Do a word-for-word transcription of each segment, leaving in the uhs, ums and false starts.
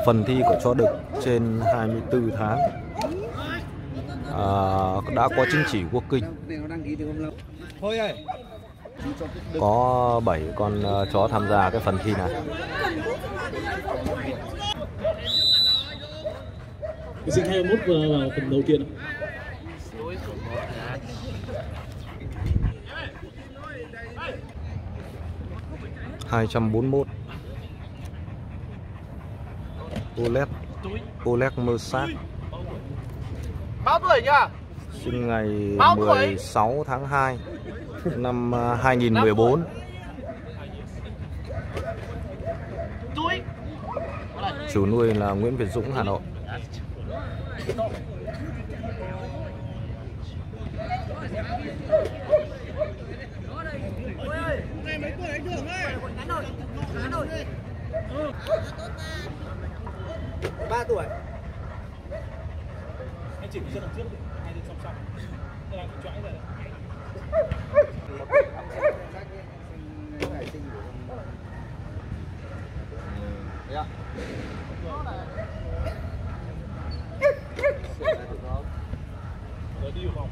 Phần thi của chó đực trên hai mươi tư tháng, à, đã có chứng chỉ quốc kinh. Có bảy con chó tham gia cái phần thi này. Sinh hai mươi mốt vào phần đầu tiên. hai trăm bốn mươi mốt Oleg Oleg Mersat, bao tuổi nhá? sinh ngày mười sáu tháng hai năm hai nghìn mười bốn. Chủ nuôi là Nguyễn Việt Dũng, Hà Nội. ba tuổi. Anh chỉ chân đằng trước, hai chân song song. Đây là chõi rồi. Dạ. Rồi đi vào vòng.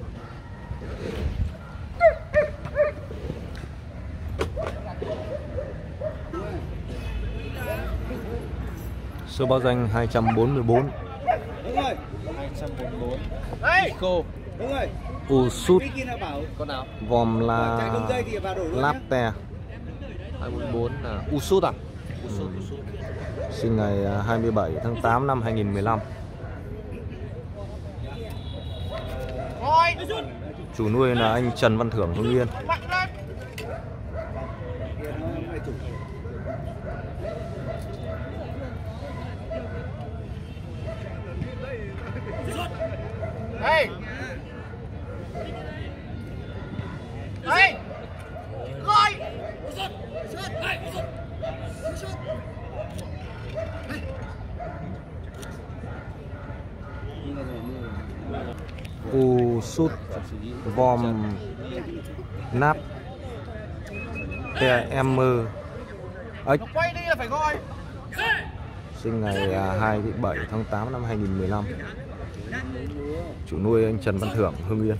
Số báo danh hai trăm bốn mươi bốn. Đúng rồi. hai trăm bốn mươi bốn. Đây. Cô. Đúng rồi. Usut Con nào? Vòm là Chạy không dây thì vào đổ luôn nhá. Lapte. hai bốn bốn là Usut à? Usut, Usut. Sinh ngày hai mươi bảy tháng tám năm hai nghìn mười lăm. Chủ nuôi là anh Trần Văn Thưởng, Hưng Yên. Đây. Đây. Rồi. Usut Vòm Nap tê em ích, Quay đi là phải gọi. sinh ngày hai mươi bảy tháng tám năm hai nghìn mười lăm. Chủ nuôi anh Trần Văn Thưởng, Hưng Yên.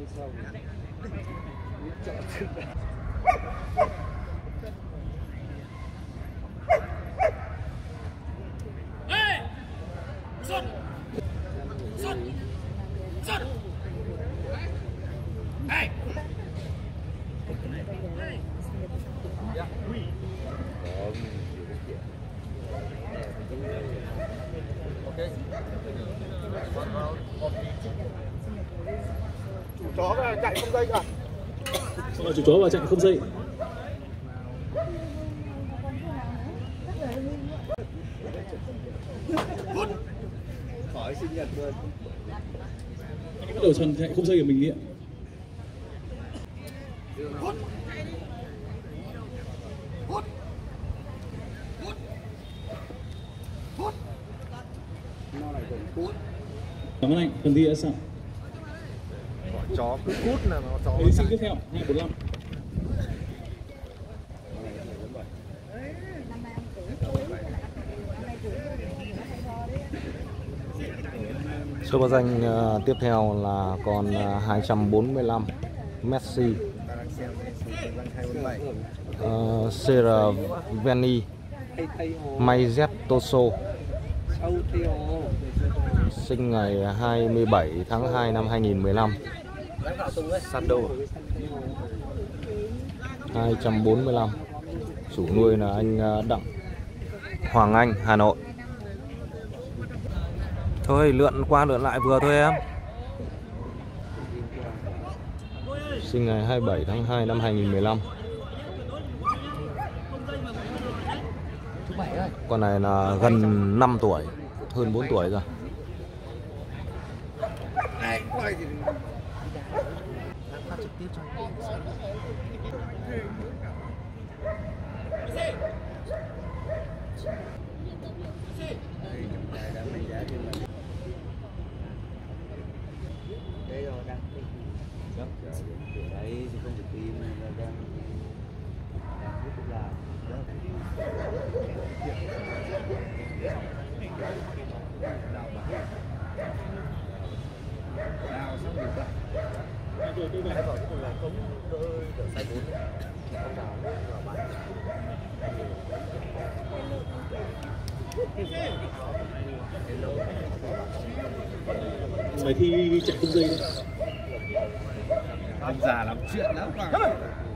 Chó vào chạy không dây cả. Xong rồi chủ chó vào chạy không dây. Khỏi sinh nhật luôn. Anh bắt đầu tròn chạy không dây của mình đi ạ. Cảm ơn anh. Phần thi đã xong. Chó cứ cút là nó chó. Thí sinh tiếp theo hai bốn lăm. Số báo danh uh, tiếp theo là con uh, hai trăm bốn mươi lăm Messi, uh, Sera Veni Majestoso, sinh ngày hai mươi bảy tháng hai năm hai nghìn mười lăm. Sando hai trăm bốn mươi lăm. Chủ nuôi là anh Đặng Hoàng Anh, Hà Nội. Thôi lượn qua lượn lại vừa thôi em. Sinh ngày hai mươi bảy tháng hai năm hai nghìn mười lăm. Con này là gần năm tuổi, hơn bốn tuổi rồi. Đây rồi đang gấp đấy thì không được tìm đang đang hút thuốc lào. Mấy thi chạy không dây đấy. Ông già làm chuyện lắm mà.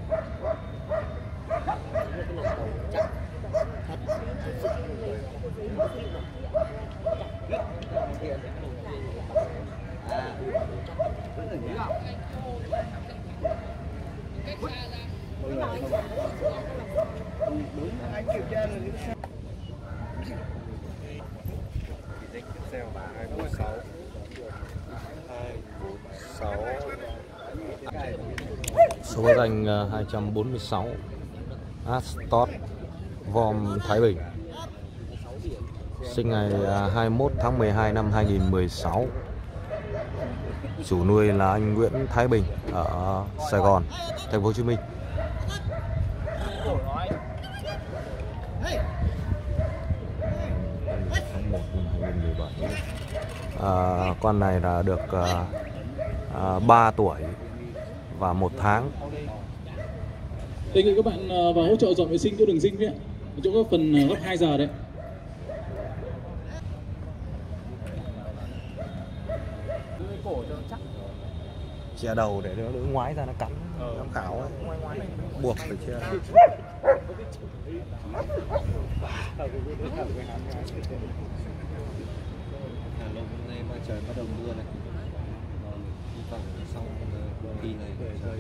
Anh kiểm tra rồi. hai bốn sáu hai bốn sáu. Số báo danh uh, hai trăm bốn mươi sáu Astot Vom Thái Bình, sinh ngày uh, hai mươi mốt tháng mười hai năm hai nghìn không trăm mười sáu. Chủ nuôi là anh Nguyễn Thái Bình ở Sài Gòn, thành phố Hồ Chí Minh. Tháng một năm hai nghìn không trăm mười bảy. À, con này là được uh, uh, ba tuổi và một tháng. Đề nghị các bạn vào hỗ trợ dọn vệ sinh chỗ đường dinh với ạ, chỗ các phần gấp hai giờ đấy. Che đầu để nó đỡ ngoái ra nó cắn giám khảo ấy. Buộc phải che. Hôm nay mà trời bắt đầu mưa này, hy vọng xong cuộc thi này trời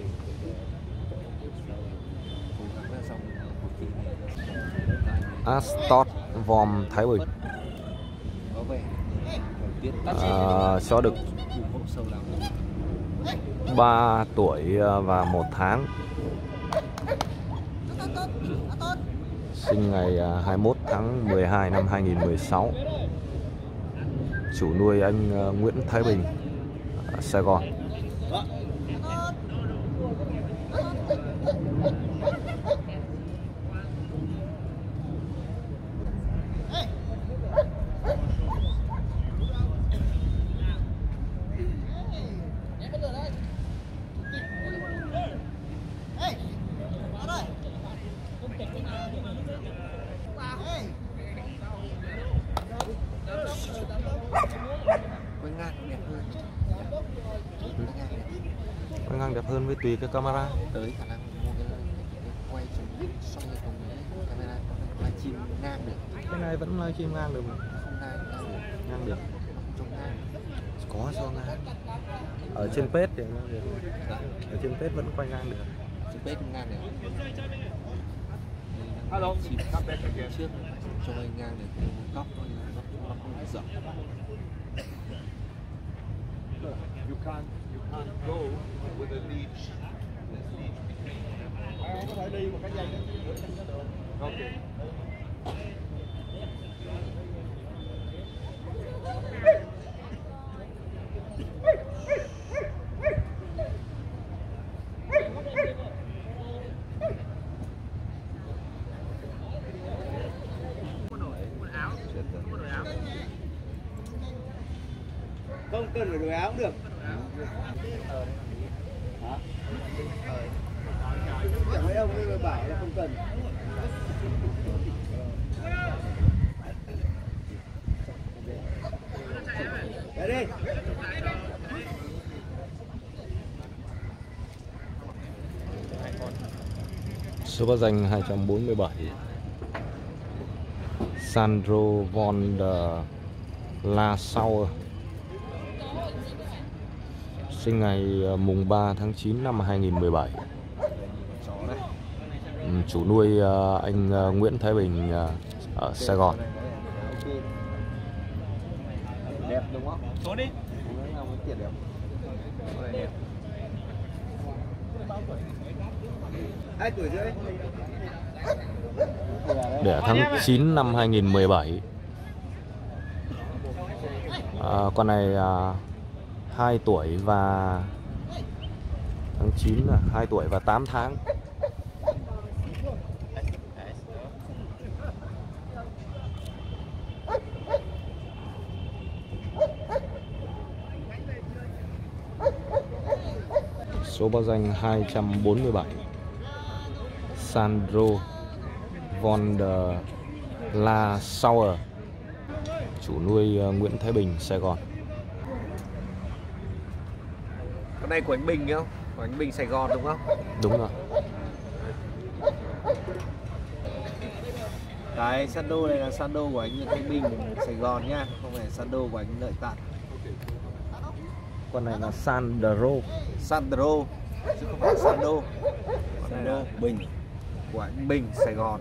cố gắng là xong cuộc thi này. Astot Vom Thái Bình. Có vẻ biết À, chó đực ba tuổi và một tháng, sinh ngày hai mươi mốt tháng mười hai năm hai nghìn không trăm mười sáu. Chủ nuôi anh Nguyễn Thái Bình, Sài Gòn. quay ngang đẹp hơn, Quay ngang đẹp hơn với tùy cái camera. tới khả năng mua cái, cái quay trong xoay cùng với camera livestream ngang được. Cái này vẫn livestream ngang được mà. Không ngang ngang được, Ngang được. trong ngang Có do ngang. Ở trên page thì ngang được. Ở trên page vẫn quay ngang được. trên bếp ngang được. Hello. Chim trước cho anh ngang được góc nó nó không rộng. You can't, you can't go with a lead. Có thể đi một cái dây đó. Okay. Không cần phải đổi áo cũng được. Hả? Chẳng mấy ông ấy bảo là không cần. Đấy đi. Số báo danh hai trăm bốn mươi bảy Sandro von der Lasauer, sinh ngày mùng ba tháng chín năm hai nghìn không trăm mười bảy. Chủ nuôi anh Nguyễn Thái Bình ở Sài Gòn. Đẹp đúng không? Xuống đi. Hai tuổi rưỡi. Đẻ tháng chín năm hai nghìn không trăm mười bảy. À, con này à, hai tuổi và tháng chín là hai tuổi và tám tháng. Số báo danh hai trăm bốn mươi bảy, Sandro von der La Sauer, chủ nuôi Nguyễn Thái Bình, Sài Gòn. Con này của anh Bình không? Của anh Bình Sài Gòn đúng không? Đúng rồi. Cái Sando này là Sando của anh Nguyễn Thái Bình Sài Gòn nhá, không phải Sando của anh Lợi Tạn. Con này là Sandro. Sandro chứ không phải Sando. Con này là Bình của anh Bình Sài Gòn.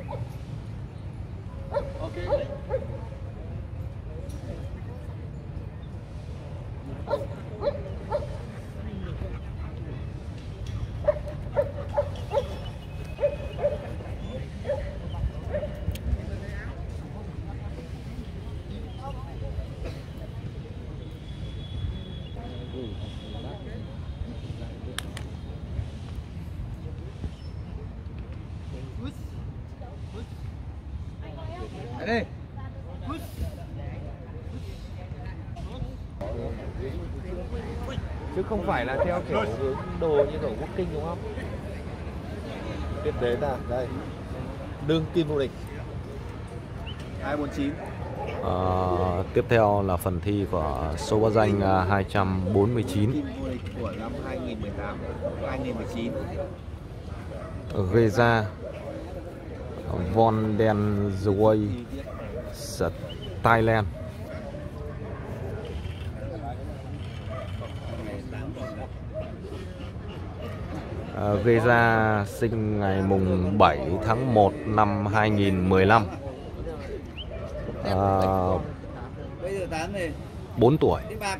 Đây. Chứ không phải là theo kiểu hướng đồ như kiểu quốc kinh đúng không? Tiếp đến là đây, đương kim vô địch hai bốn chín. Ờ, tiếp theo là phần thi của số báo danh hai trăm bốn mươi chín, Kim vô địch của năm hai nghìn mười tám, hai nghìn mười chín. Geza von den Zway, Thailand. Uh, Geza sinh ngày mùng bảy tháng một năm hai nghìn mười lăm. Uh, bốn tuổi.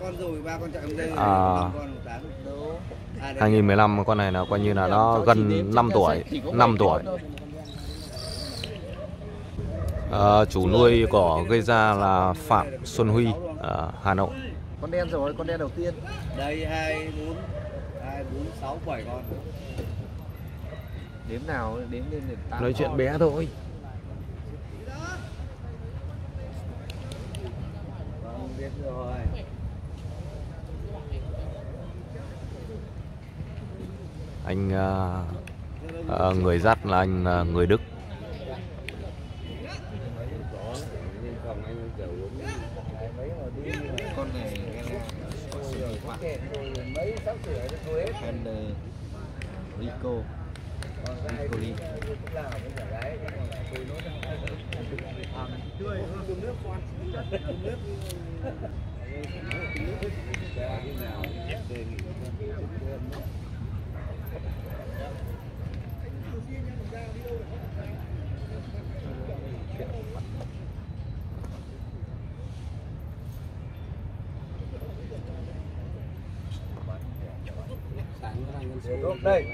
À, hai nghìn mười lăm, con này là coi như là nó gần năm tuổi, năm tuổi. À, chủ nuôi của gây ra là Phạm Xuân Huy ở Hà Nội. Con đen rồi, con đen đầu tiên. Đây hai bốn hai bốn sáu bảy con. Đếm nào đếm lên để tám. Nói chuyện bé thôi. Vâng, biết rồi. Anh uh, uh, người dắt là anh uh, người Đức. Con này Fender Rico Rico Lee. Đây.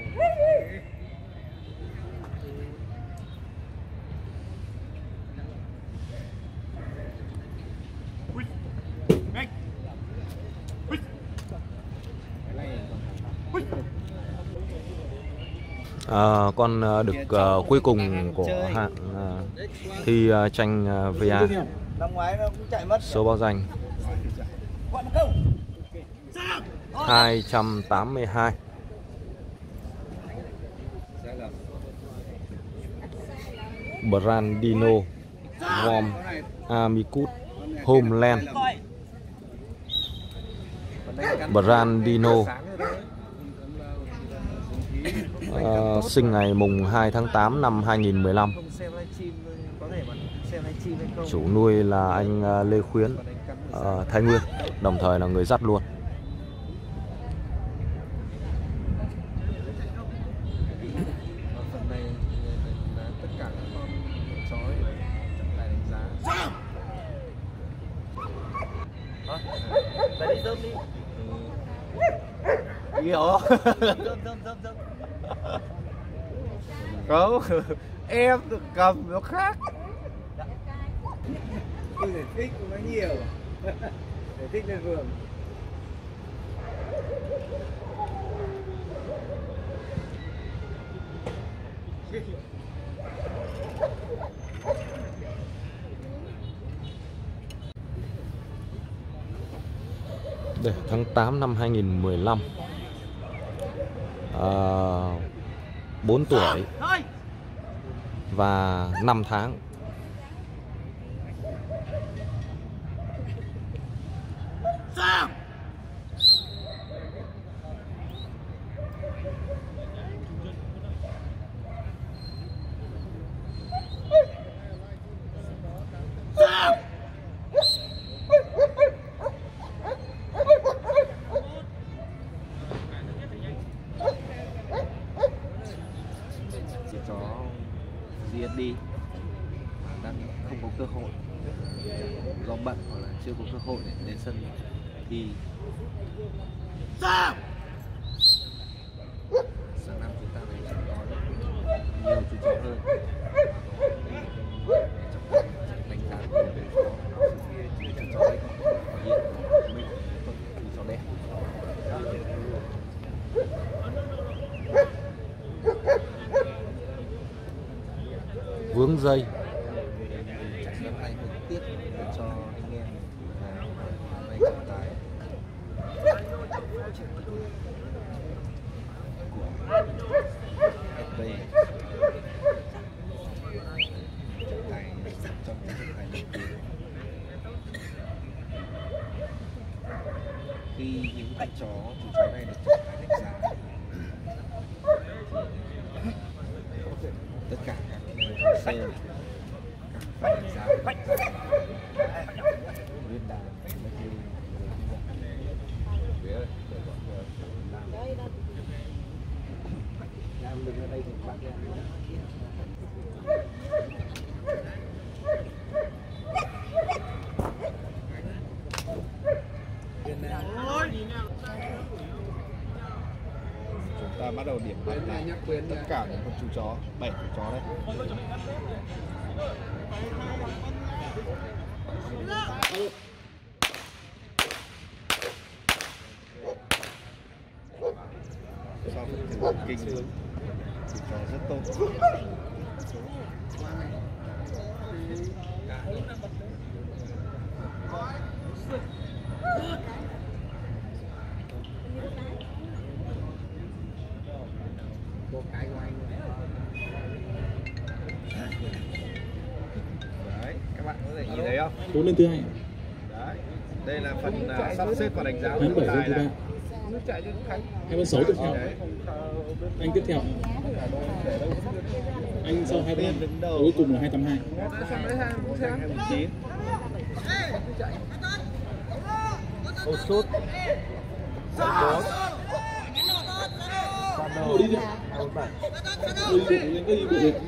À, con được uh, cuối cùng của hạng uh, thi uh, tranh uh, vê a. Năm ngoái nó cũng chạy mất. Số báo danh hai trăm tám mươi hai. Brandino Vom Amicus Homeland. Brandino uh, sinh ngày mùng hai tháng tám năm hai nghìn mười lăm. Chủ nuôi là anh uh, Lê Khuyến, uh, Thái Nguyên, đồng thời là người dắt luôn. Hiểu không? Không, em được cầm nó khác. Tôi giải thích nó nhiều. Giải thích lên vườn. Đây, tháng tám năm hai nghìn mười lăm. uh, bốn tuổi và năm tháng. Chó giê ét đê đang không có cơ hội do bận hoặc là chưa có cơ hội để đến sân thi. Sáng năm chúng ta phải có nhiều chú chó hơn. Đánh giá về chú chó đấy hiện mình không chú chó đẹp. Vướng dây. Năm nay hơi tiếc cho anh em năm nay trọng tài của ét pê trọng tài trong cái trọng tài nổi tiếng. Khi những con chó chú chó này được trọng tài đánh giá tất cả các hồ sơ phải đánh giá nguyên đàn làm được ở đây thì bạn chúng ta bắt đầu điểm lại tất cả những con chú chó, bảy con chó đấy. Sau phần thử kinh chú chó rất tốt. Đấy, các bạn có thể nhìn thấy không? Bốn lên thứ hai. Đấy, đây là phần uh, sắp xếp và đánh giá của Hai bảy trọng lên tài thứ này. ba. Hai bên sáu tiếp theo. Anh tiếp theo. Anh sau hai bên đứng đầu cuối cùng là hai tám hai. Ô sút. Ngồi đi đi. Ngồi đi bộ lên, đi bộ lên.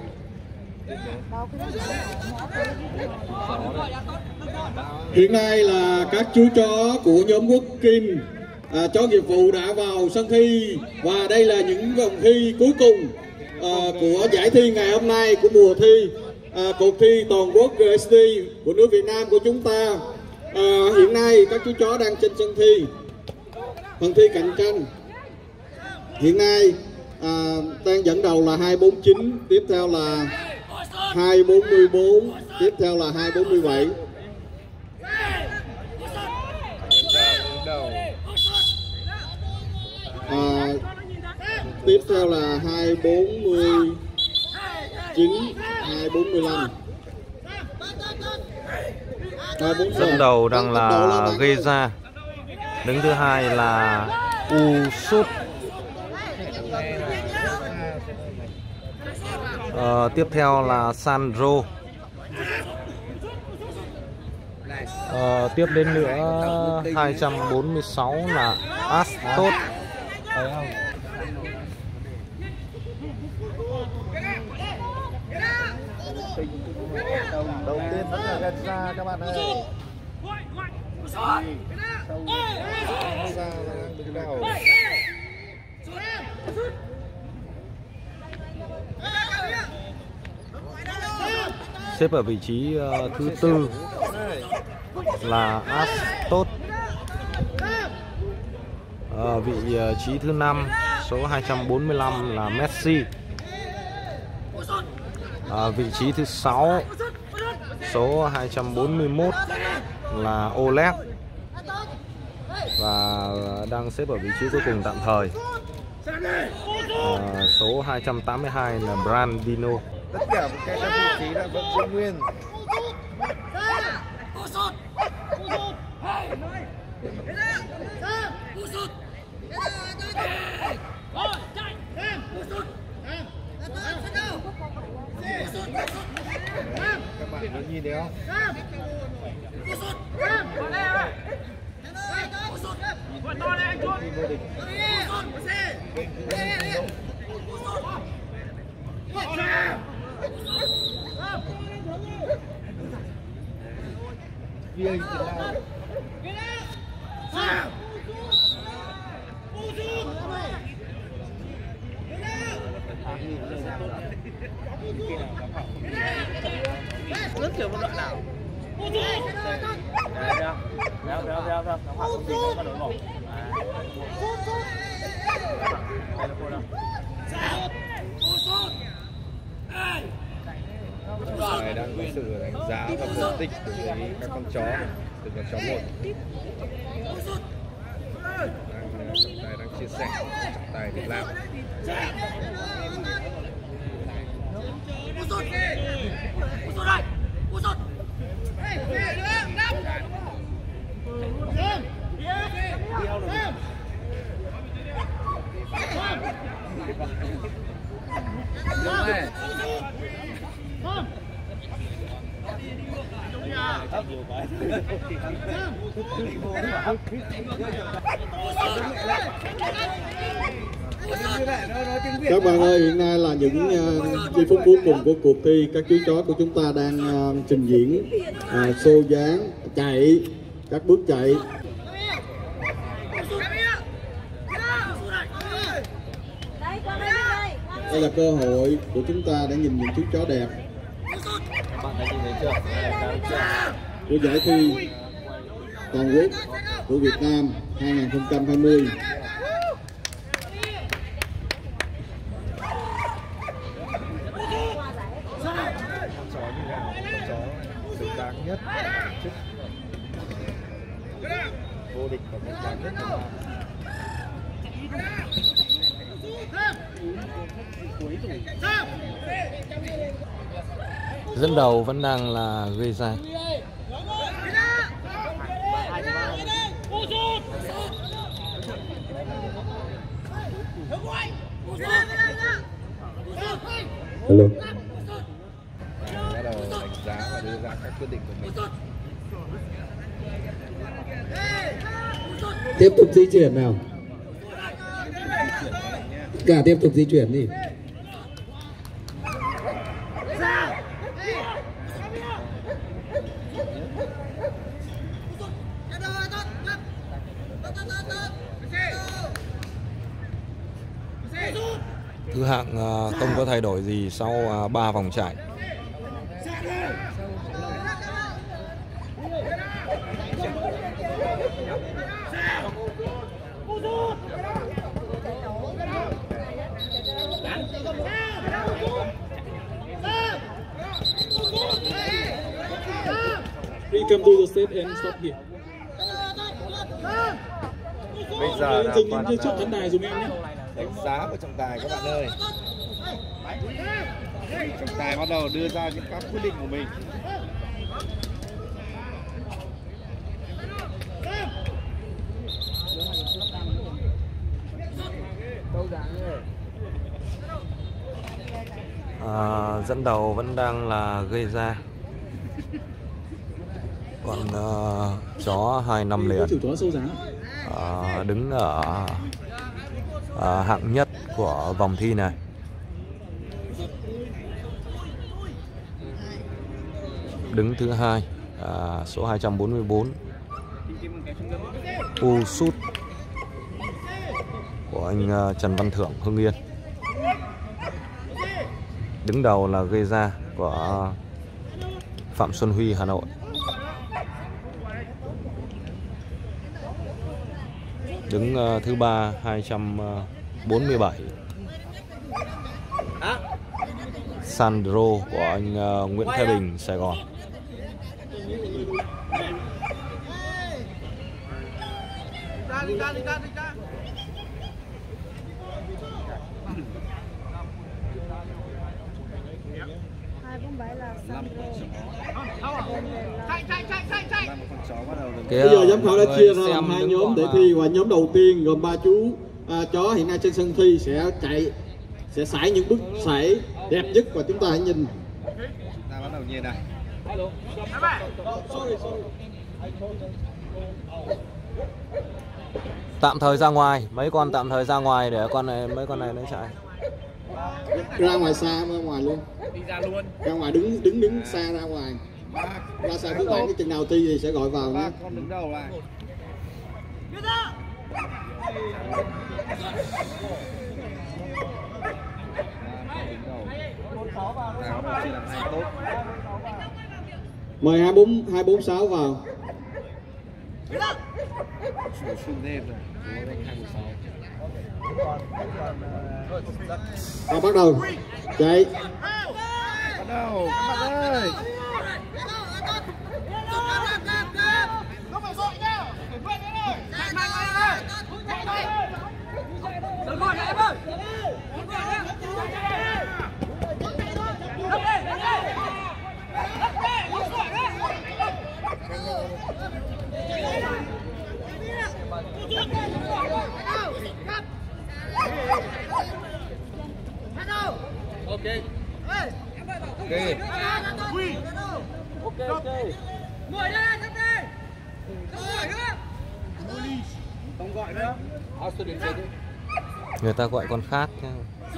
Hiện nay là các chú chó của nhóm Quốc Kim, à, chó nghiệp vụ đã vào sân thi và đây là những vòng thi cuối cùng à, của giải thi ngày hôm nay của mùa thi à, cuộc thi toàn quốc giê ét tê của nước Việt Nam của chúng ta. À, hiện nay các chú chó đang trên sân thi, phần thi cạnh tranh. Hiện nay à, đang dẫn đầu là hai bốn chín, tiếp theo là hai bốn bốn, tiếp theo là hai bốn bảy. À, tiếp theo là hai bốn chín, hai bốn lăm. Dẫn đầu đang là Geza, đứng thứ hai là Usut. À, tiếp theo là Sandro. À, tiếp đến nữa hai trăm bốn mươi sáu là Astot. Đầu tiên vẫn là Geza các bạn ơi. Geza đang đứng đầu. Xếp ở vị trí uh, thứ tư là Astot. À, vị uh, trí thứ năm số hai trăm bốn mươi lăm là Messi. À, vị trí thứ sáu số hai trăm bốn mươi mốt là Oleg. Và đang xếp ở vị trí cuối cùng tạm thời À, số hai trăm tám mươi hai là Brandino. Tất cả các vị trí đã vẫn giữ nguyên. Các bạn có nhìn thấy không? Viên rất kiểu một đoạn nào. Béo béo béo béo nó hoạt động gì nó nổi bỏng. Này đang có sự đánh giá và phân tích từ các con chó, từ con chó một. Đang trọng tài đang chia sẻ trọng tài Việt Nam. Các bạn ơi, hiện nay là những uh, giây phút cuối cùng của cuộc thi. Các chú chó của chúng ta đang uh, trình diễn uh, xô dáng, chạy, các bước chạy. Đây là cơ hội của chúng ta để nhìn những chú chó đẹp của giải thi toàn quốc của Việt Nam hai không hai không. Nhất chức vô địch và một giải nhất Việt Nam. Dẫn đầu vẫn đang là gây ra. Hello. Bắt đầu đánh giá và đưa ra các quyết định của mình. Tiếp tục di chuyển nào. Cả tiếp tục di chuyển đi. Thứ hạng không có thay đổi gì sau ba vòng chạy. We come to the state and stop here. Bây giờ là dừng phần lên trước khán đài dùm em nhé. đánh giá của trọng tài các bạn ơi. Trọng tài bắt đầu đưa ra những các quyết định của mình. À, dẫn đầu vẫn đang là gây ra. Còn uh, chó hai năm liền uh, đứng ở uh, hạng nhất của vòng thi này. Đứng thứ hai uh, số hai trăm bốn mươi tư Usut của anh uh, Trần Văn Thưởng, Hưng Yên. Đứng đầu là gây ra của Phạm Xuân Huy, Hà Nội. Đứng uh, thứ ba hai trăm bốn mươi bảy Sandro của anh uh, Nguyễn Thái Bình, Sài Gòn. Bây giờ giám khảo đã chia ra làm hai nhóm để thi, và nhóm đầu tiên gồm ba chú à, chó hiện nay trên sân thi sẽ chạy, sẽ sải những bước sải đẹp nhất, và chúng ta hãy nhìn. Ta bắt đầu nhìn này. Tạm thời ra ngoài, mấy con tạm thời ra ngoài để con này, mấy con này nó chạy. Ra ngoài xa, ra ngoài luôn. Đi ra luôn. Ra ngoài đứng đứng đứng xa ra ngoài. Ra xa các bạn cái chừng nào thi thì sẽ gọi vào nhé. Con đứng đầu lại. Mời hai bốn hai bốn sáu vào. Và bắt đầu chạy. Bắt đầu các bạn ơi. Ok. Ok. Ok ok. Ngồi ra thấp đi. Không gọi nữa. Không gọi nữa. Người ta gọi con khác nha.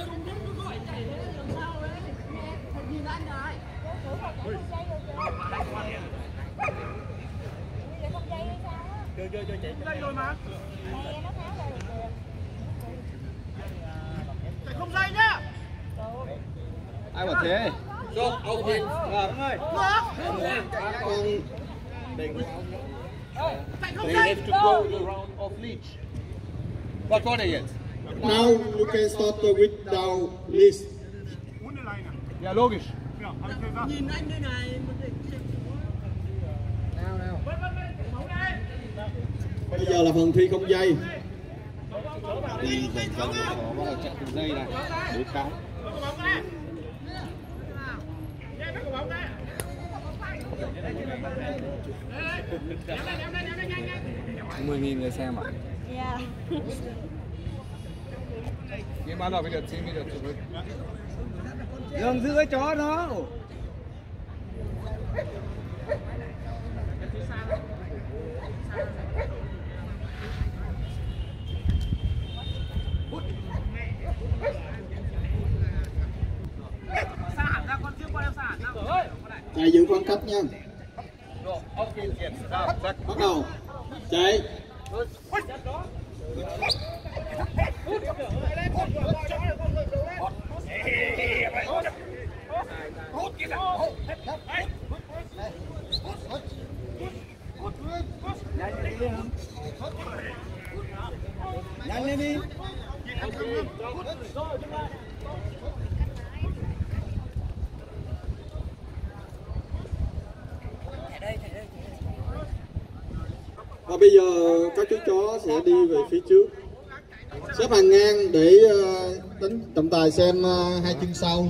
Chơi chơi chơi chạy đây rồi mà. Chạy không dây nhá. Ai bảo thế? Rồi, ok. Rồi, đúng rồi. Chạy không dây. To go the round of leech. What one is it? Now you can start without list. Ja, logisch. Nhìn anh đây này. Nào nào. Bây giờ là phần thi không dây. Đi dần dần nó bắt đầu chạy từng giây này. Đối kháng. mười nghìn người xem ạ. Dạ. Nhưng ban đầu bây giờ xin bây giờ chụp với. Đừng giữ cái chó nó. Chạy giữ khoảng cách nha. Bắt đầu chạy. Nhanh lên đi. Và bây giờ các chú chó sẽ đi về phía trước, xếp hàng ngang để uh, đánh trọng tài xem uh, hai chân sau.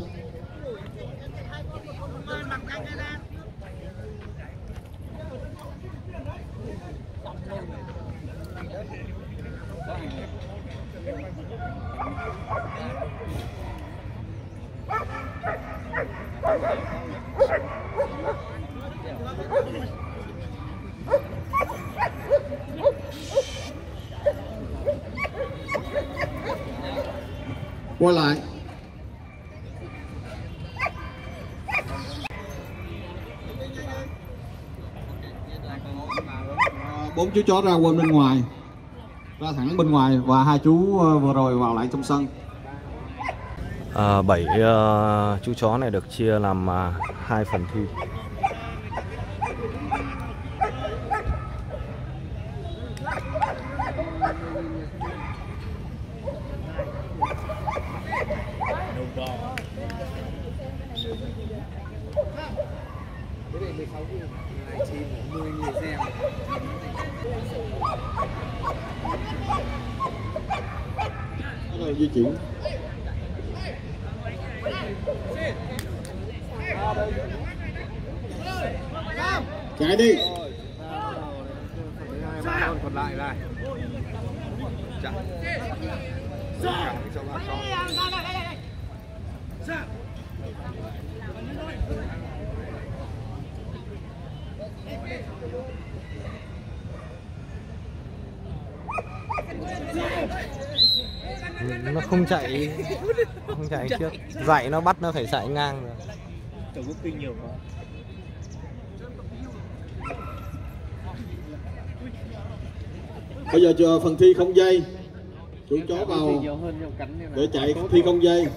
Quay lại. Bốn chú chó ra quên bên ngoài, ra thẳng bên ngoài, và hai chú vừa rồi vào lại trong sân. À, bảy uh, chú chó này được chia làm uh, hai phần thi. mười người xem. Bắt đầu di chuyển. chạy đi. Con còn lại này. Chạy. Cho ba con. Nó không chạy, không chạy trước. Dạy nó bắt nó phải chạy ngang rồi. Tổng quốc kinh nhiều quá. Bây giờ chờ phần thi không dây. Chú chó vào để chạy thi không dây.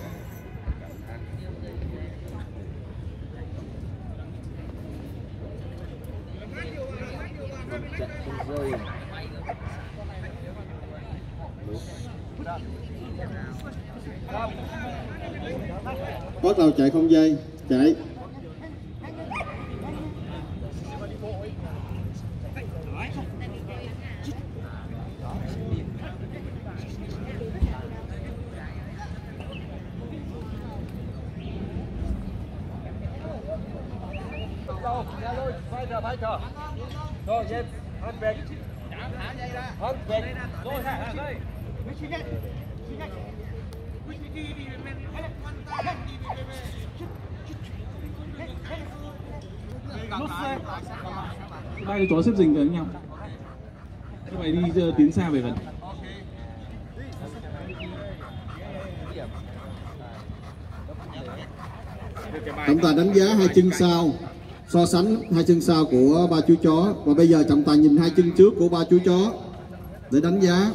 Bắt đầu chạy không dây, chạy. weiter. So, jetzt Hand weg. Hand weg. So, Ba chó xếp rình với nhau. Các bạn đi uh, tiến xa về gần. Trọng tài đánh giá hai chân sau, so sánh hai chân sau của ba chú chó, và bây giờ trọng tài nhìn hai chân trước của ba chú chó để đánh giá.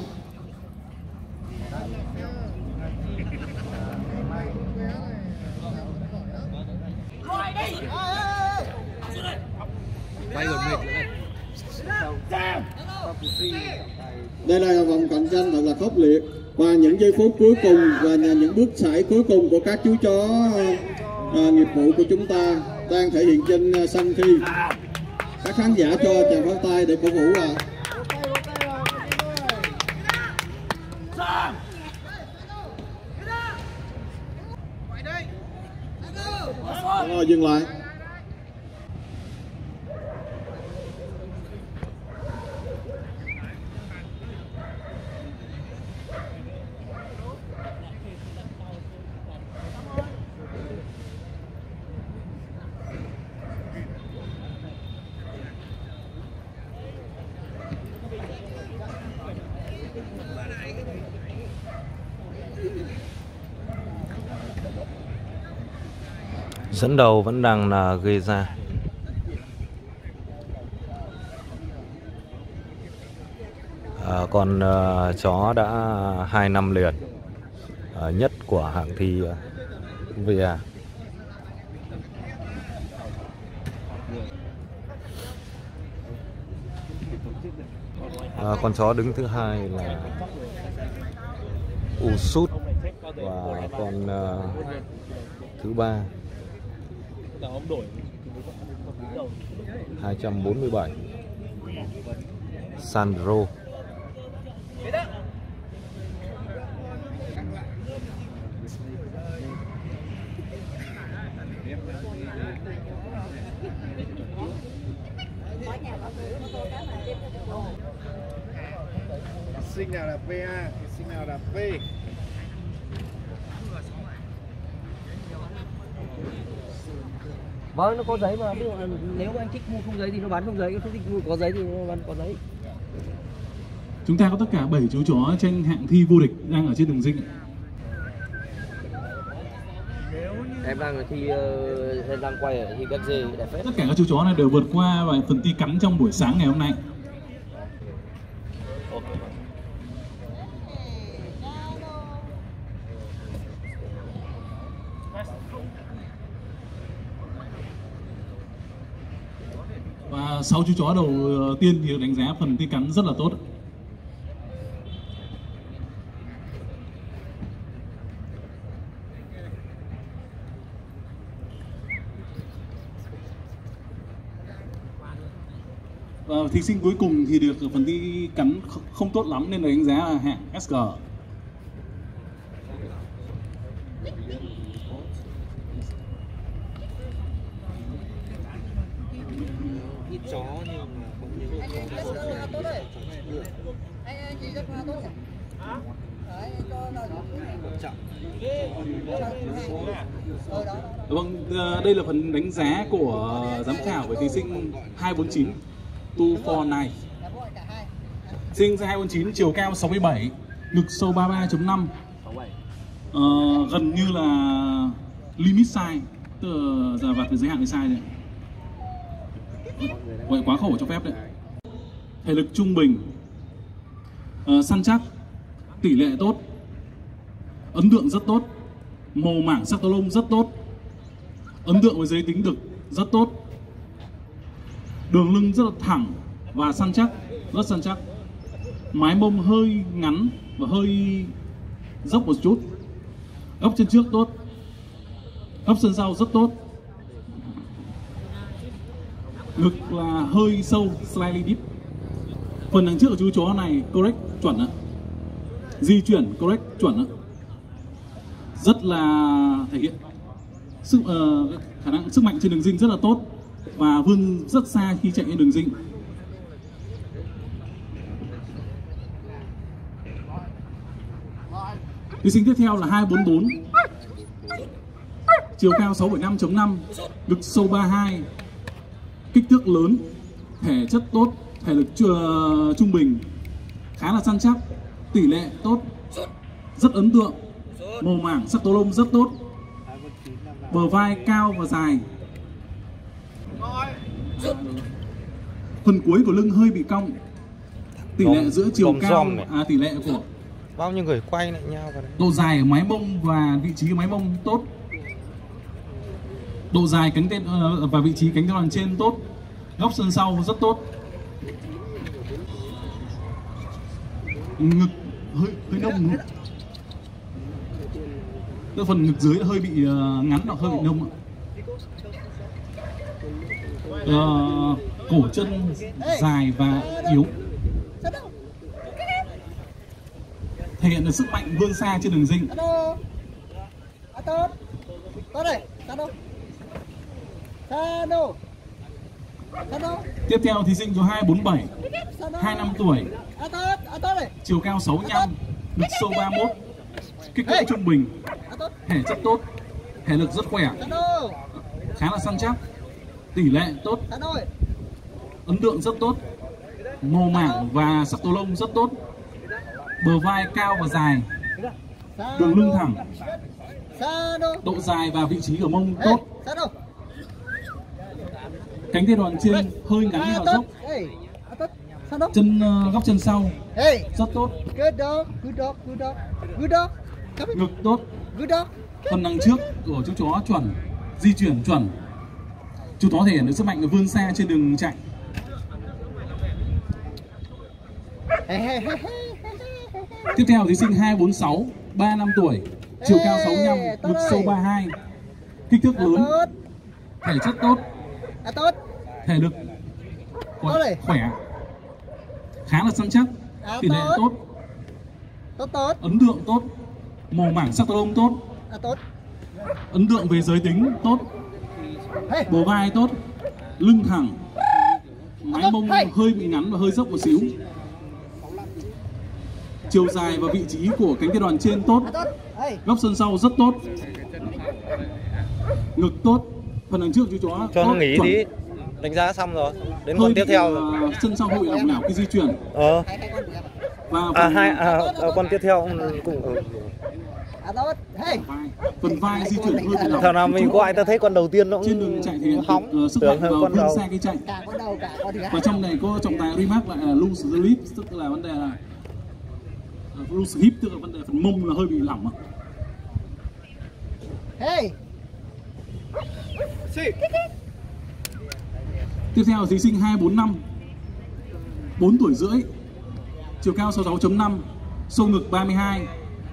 Đây là vòng cạnh tranh thật là khốc liệt, và những giây phút cuối cùng và những bước sải cuối cùng của các chú chó à, nghiệp vụ của chúng ta đang thể hiện trên sân thi. Các khán giả cho chàng pháo tay để cổ vũ ạ. Rồi dừng lại. Dẫn đầu vẫn đang là gây ra. À, còn uh, chó đã hai năm liền uh, nhất của hạng thi uh, vê a. À, con chó đứng thứ hai là Usut, và con uh, thứ ba hai trăm bốn mươi bảy Sandro. Sinh nào là pê a, sinh nào là P. Vâng, nó có giấy mà, nếu anh thích mua không giấy thì nó bán không giấy, không thích mua có giấy thì nó bán có giấy. Chúng ta có tất cả bảy chú chó tranh hạng thi vô địch đang ở trên đường dinh. Em đang ở thi, uh, em đang quay ở thi các dê đẹp phết. Tất cả các chú chó này đều vượt qua vài phần thi cắn trong buổi sáng ngày hôm nay. Và sáu chú chó đầu tiên thì được đánh giá phần thi cắn rất là tốt. Và thí sinh cuối cùng thì được phần thi cắn không tốt lắm nên được đánh giá là hạng ét giê. chó nhưng mà không như anh anh chị rất tốt nhỉ? Đấy, cho là chậm. Vâng, đây là phần đánh giá của giám khảo về thí sinh hai bốn chín hai bốn chín. Sinh hai bốn chín, chiều cao sáu mươi bảy, ngực sâu ba mươi ba chấm năm. Ờ, gần như là limit size, tức là giờ vặt giới hạn cái size đấy. Vậy quá khổ cho phép đấy. Thể lực trung bình, ờ, săn chắc, tỷ lệ tốt, ấn tượng rất tốt, màu mảng sắc tố lông rất tốt, ấn tượng với giới tính đực rất tốt, đường lưng rất là thẳng và săn chắc, rất săn chắc, mái mông hơi ngắn và hơi dốc một chút, ấp chân trước tốt, ấp chân sau rất tốt, ngực là hơi sâu, slightly deep. Phần đằng trước của chú chó này correct, chuẩn ạ, di chuyển correct, chuẩn ạ, rất là thể hiện sức uh, khả năng sức mạnh trên đường dinh rất là tốt và vươn rất xa khi chạy trên đường dinh. Thí sinh tiếp theo là hai bốn bốn, chiều cao sáu bảy năm chấm năm, ngực sâu ba mươi hai, kích thước lớn, thể chất tốt, thể lực uh, trung bình, khá là săn chắc, tỷ lệ tốt, rất ấn tượng, màu mảng sắc tố lông rất tốt, bờ vai cao và dài, phần cuối của lưng hơi bị cong, tỷ lệ giữa chiều cao à, tỷ lệ của bao nhiêu người quay lại nhau vào đây. Độ dài ở mái mông và vị trí của mái mông tốt, độ dài cánh tay uh, và vị trí cánh tay đòn trên tốt, góc sân sau rất tốt, ngực hơi hơi nông nữa. Cái phần ngực dưới hơi bị uh, ngắn hoặc hơi bị nông ạ. Uh, cổ chân dài và yếu, thể hiện được sức mạnh vươn xa trên đường dinh. Tốt, tốt này, Sano, Sano, Sano. Tiếp theo thí sinh số hai bốn bảy, hai mươi lăm tuổi, chiều cao sáu mươi lăm, ngực sâu ba mươi mốt, kích cỡ trung bình, thể chất tốt, thể lực rất khỏe, khá là săn chắc, tỷ lệ tốt, ấn tượng rất tốt, màu mảng và sắc tố lông rất tốt, bờ vai cao và dài, đường lưng thẳng, độ dài và vị trí của mông tốt, cánh tay đòn trên hơi ngắn và dốc, chân uh, góc chân sau rất tốt, ngực tốt, phần đằng trước của chú chó chuẩn, di chuyển chuẩn, chú chó thể hiện được sức mạnh vươn xa trên đường chạy. Tiếp theo thí sinh hai bốn sáu, ba mươi lăm tuổi, chiều cao sáu mươi lăm, ngực sâu ba mươi hai, kích thước lớn, thể chất tốt, thể lực khỏe, khỏe, khá là săn chắc, tỷ lệ tốt, ấn tượng tốt, màu mảng sắc tố lông tốt, ấn tượng về giới tính tốt, bờ vai tốt, lưng thẳng, mái mông hơi bị ngắn và hơi dốc một xíu, chiều dài và vị trí của cánh tay đòn trên tốt, góc sân sau rất tốt, ngực tốt, phần đằng trước chú chó cho nó nghỉ chuẩn. Tí đánh giá xong rồi đến con tiếp theo rồi. Uh, chân sau hơi bị lỏng lẻo khi di chuyển. Ờ. Và à phần... hai à, con tiếp theo cũng phần vai di chuyển hơi bị lỏng. Thằng nào mình gọi ta thấy con đầu tiên nó cũng trên đường chạy thì hóng uh, sức mạnh hơn con đầu. Xe cái chạy. Và trong này có trọng tài remark lại là loose grip, tức là vấn đề là uh, loose hip, tức là vấn đề phần mông là hơi bị lỏng. Hey. Tiếp theo là thí sinh hai bốn năm, bốn tuổi rưỡi, chiều cao sáu mươi sáu chấm năm, sâu ngực ba mươi hai.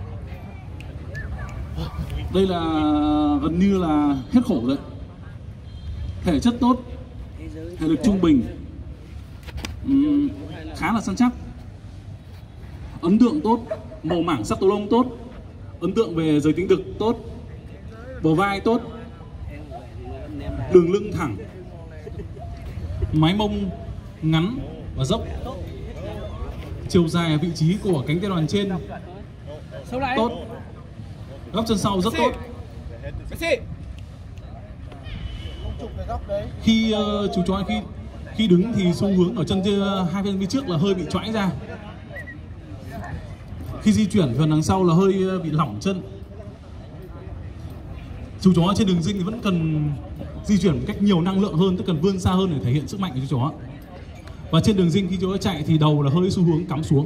Đây là gần như là hết khổ rồi. Thể chất tốt, thể lực trung bình, uhm, khá là săn chắc, ấn tượng tốt, màu mảng sắc tố lông tốt, ấn tượng về giới tính đực tốt, bờ vai tốt, đường lưng thẳng, mái mông ngắn và dốc. Chiều dài ở vị trí của cánh tay đòn trên tốt, góc chân sau rất tốt. Khi uh, chú chó khi khi đứng thì xu hướng ở chân uh, hai bên bên trước là hơi bị choãi ra. Khi di chuyển phần đằng sau là hơi uh, bị lỏng chân. Chú chó trên đường dinh thì vẫn cần di chuyển một cách nhiều năng lượng hơn, tức cần vươn xa hơn để thể hiện sức mạnh của chú chó. Và trên đường dinh khi chú chó chạy thì đầu là hơi xu hướng cắm xuống.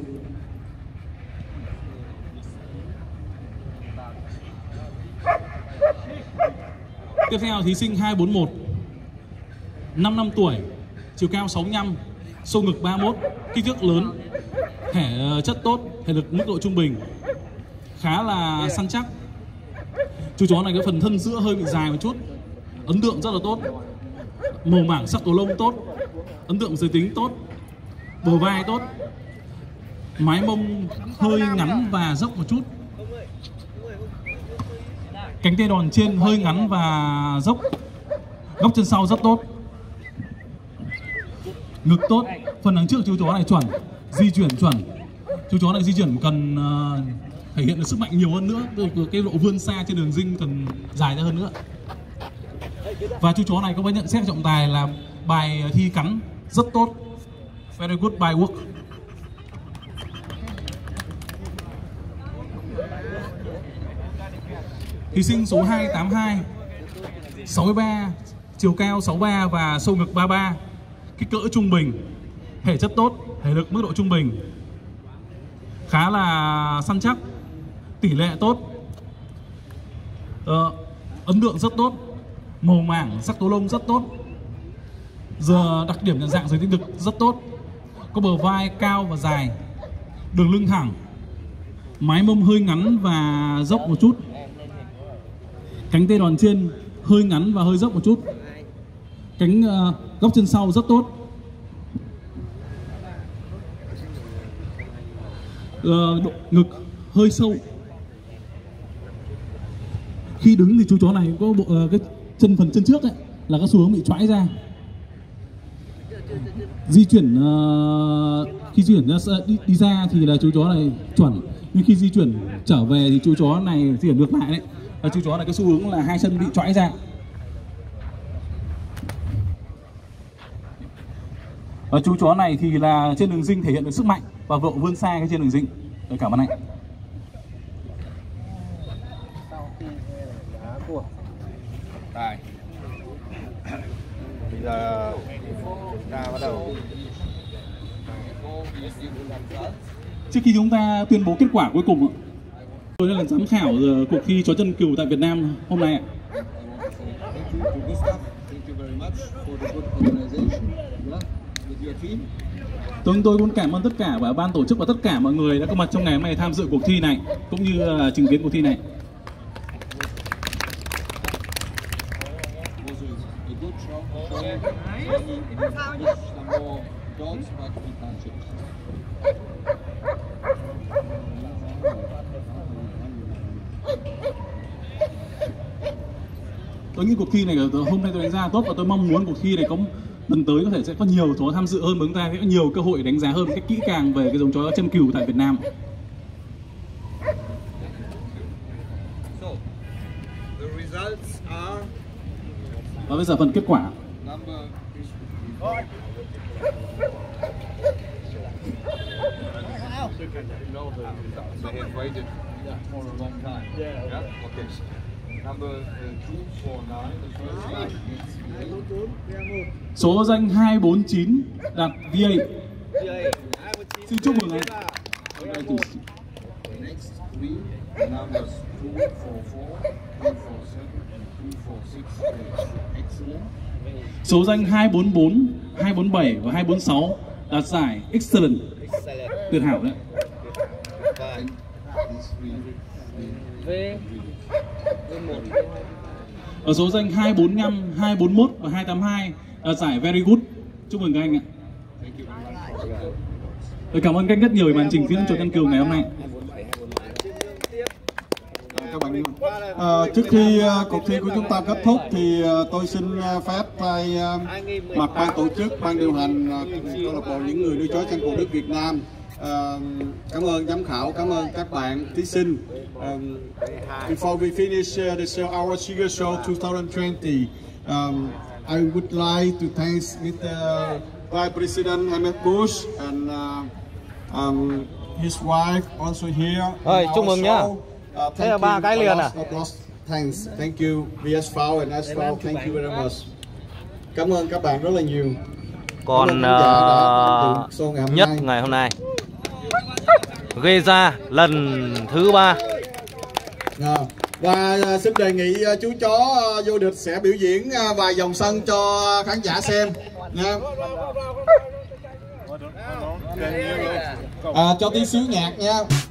Tiếp theo thí sinh hai bốn một, năm năm tuổi, chiều cao sáu mươi lăm, xô ngực ba mươi mốt, kích thước lớn, thể chất tốt, thể lực mức độ trung bình, khá là săn chắc. Chú chó này cái phần thân giữa hơi bị dài một chút, ấn tượng rất là tốt, màu mảng sắc tố lông tốt, ấn tượng giới tính tốt, bờ vai tốt, mái mông hơi ngắn và dốc một chút, cánh tay đòn trên hơi ngắn và dốc, góc chân sau rất tốt, ngực tốt, phần đằng trước chú chó này chuẩn, di chuyển chuẩn. Chú chó này di chuyển cần uh, thể hiện được sức mạnh nhiều hơn nữa, cái độ vươn xa trên đường dinh cần dài ra hơn nữa. Và chú chó này có nhận xét trọng tài là bài thi cắn rất tốt, very good by work. Thí sinh số hai tám hai, sáu mươi ba, chiều cao sáu mươi ba và xô ngực ba mươi ba, kích cỡ trung bình, thể chất tốt, thể lực mức độ trung bình, khá là săn chắc, tỷ lệ tốt, ờ, ấn tượng rất tốt, màu mảng sắc tố lông rất tốt, giờ đặc điểm nhận dạng giới tính thực rất tốt, có bờ vai cao và dài, đường lưng thẳng, mái mông hơi ngắn và dốc một chút, cánh tay đòn trên hơi ngắn và hơi dốc một chút, cánh uh, góc chân sau rất tốt, uh, độ, ngực hơi sâu. Khi đứng thì chú chó này có bộ uh, cái chân phần chân trước ấy là có xu hướng bị choãi ra. Di chuyển uh, khi di chuyển ra đi, đi ra thì là chú chó này chuẩn, nhưng khi di chuyển trở về thì chú chó này di chuyển ngược lại đấy, và chú chó này cái xu hướng là hai chân bị choãi ra. Và chú chó này thì là trên đường dinh thể hiện được sức mạnh và độ vươn xa cái trên đường dinh. Đấy, cảm ơn anh. Đây. Bây giờ chúng ta bắt đầu. Trước khi chúng ta tuyên bố kết quả cuối cùng, tôi là giám khảo cuộc thi chó chân cừu tại Việt Nam hôm nay ạ. Tôi tôi muốn cảm ơn tất cả và ban tổ chức và tất cả mọi người đã có mặt trong ngày hôm nay tham dự cuộc thi này cũng như là chứng kiến cuộc thi này. Tôi nghĩ cuộc thi này hôm nay tôi đánh giá tốt và tôi mong muốn cuộc thi này có lần tới có thể sẽ có nhiều chó tham dự hơn, và chúng ta sẽ có nhiều cơ hội đánh giá hơn cách kỹ càng về cái giống chó chân cừu tại Việt Nam. Và bây giờ phần kết quả. Số danh hai bốn chín đạt vê a. Xin chúc mừng anh. Số danh hai bốn bốn, hai bốn bảy và hai bốn sáu đạt giải Excellent. Tuyệt hảo đấy. Ở số danh hai bốn năm, hai bốn mốt và hai tám hai đạt giải Very Good. Chúc mừng các anh ạ. Tôi cảm ơn các anh rất nhiều về màn trình diễn chó chân cừu ngày hôm nay. các bạn yêu. À, trước khi uh, cuộc thi của chúng ta kết thúc thì uh, tôi xin uh, phép thay uh, mặt ban tổ chức, ban điều hành uh, câu lạc bộ những người nuôi chó chân cổ Đức Việt Nam. Uh, cảm ơn giám khảo, cảm ơn các bạn thí sinh. Um, before we finish uh, the show, our Sugar Show twenty twenty, um, I would like to thank Mister Vice President Ahmed Bush and uh, um, his wife also here. Rồi, chúc mừng nhá. Uh, Thế là ba cái liền à? Thanks, thank you V S Phao and S Phao, thank you very much. Cảm ơn các bạn rất là nhiều. Còn uh, nhất nay. ngày hôm nay gây ra lần thứ ba. À, và uh, xin đề nghị uh, chú chó uh, vô địch sẽ biểu diễn uh, vài vòng sân cho khán giả xem nha. À, cho tí xíu nhạc nha.